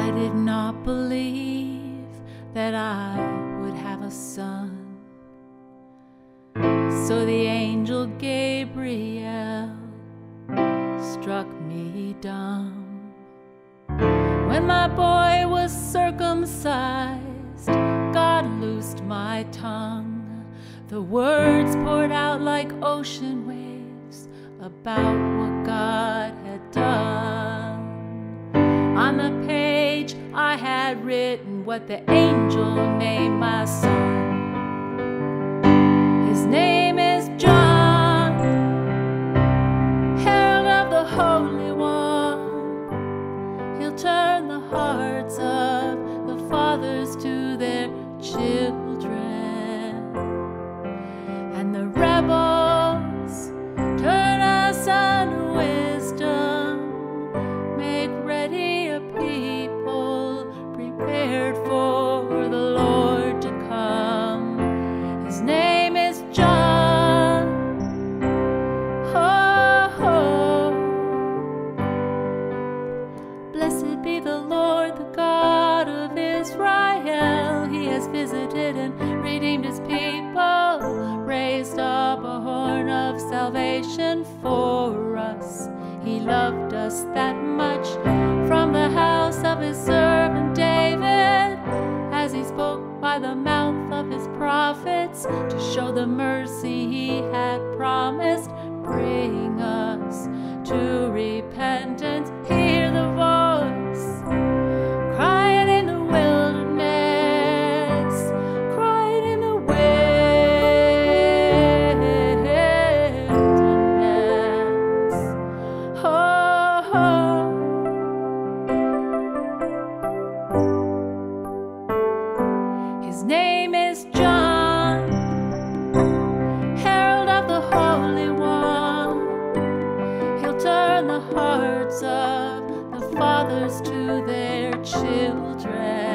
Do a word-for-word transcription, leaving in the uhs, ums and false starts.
I did not believe that I would have a son. So the angel Gabriel struck me dumb. When my boy was circumcised, God loosed my tongue. The words poured out like ocean waves about what God had done. On the page I had written what the angel named my son. His name is John, herald of the Holy One. He'll turn the hearts of the fathers to their children, and the rebels turn us unto wisdom. Make ready a people prepared for the Lord to come. His name is John. Oh, oh. Blessed be the Lord, the God of Israel. He has visited and redeemed his people, raised up a horn of salvation for us. He loved us that much, from the house of his servant David, as he spoke by the mouth of his prophets, to show the mercy he had promised, bring us to repentance. Hear the voice crying in the wilderness, crying in the wilderness. Oh, oh. His name is John, herald of the Holy One. He'll turn the hearts of the fathers to their children,